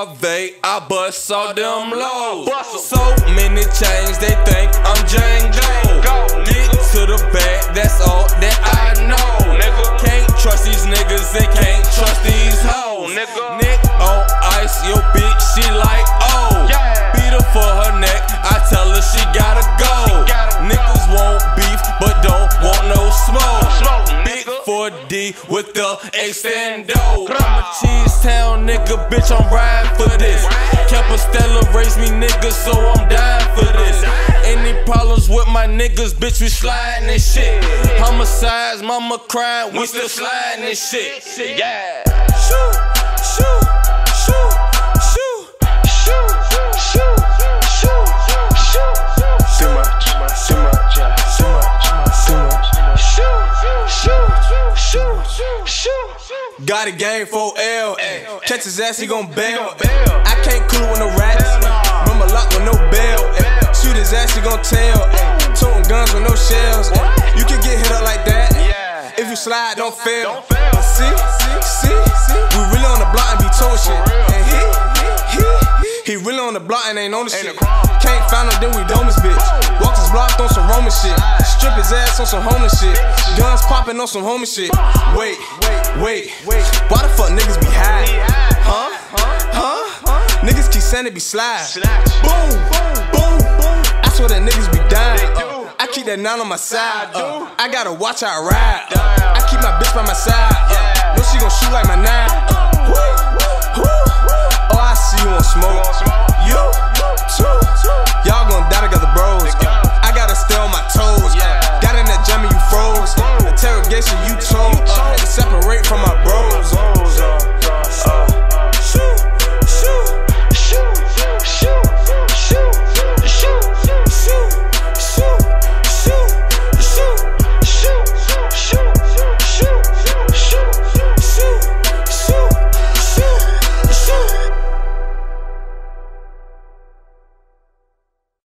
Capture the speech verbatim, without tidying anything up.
Swuaveee, I bust all them lows. So many chains, they think I'm Django. Get to the bag, that's all that I know. Can't trust these niggas, they can't trust these hoes. Nick on ice, your bitch, she like, oh. Beat her for her neck, I tell her she gotta go. Niggas want beef, but don't want no smoke. Big four D with the extendo. I'm a cheese town nigga, bitch, I'm riding for this. Campostella raised me niggas, so I'm dying for this. Any problems with my niggas, bitch, we sliding and shit. Homicides, mama crying, we still sliding and shit. Yeah. Shoot, shoot, shoot, shoot, shoot, shoot, shoot, shoot. Too much, too much, too much, too much, too much. Shoot, shoot, shoot, shoot. Got a game for L. Catch his ass, he gon' bail. I can't cool with no rats. Remember lock with no bail. Shoot his ass, he gon' tell. Toting guns with no shells. You can get hit up like that. If you slide, don't fail. See, see, see. We really on the block and be told shit. And he, he, he really on the block and ain't on the shit. Can't find him, then we dome this bitch. Walk his block on some Roman shit. Strip his ass on some homeless shit. Guns popping on some homie shit. Wait, wait, wait. Why the fuck niggas be high? Huh? Huh? Niggas keep saying they be slide. Boom, boom, boom. I swear that niggas be dying. Uh, I keep that nine on my side. Uh, I gotta watch how I ride. Uh, I keep my bitch by my side. Uh, know she gon' shoot like my nine. Uh, woo, woo. Oh, I see you on smoke.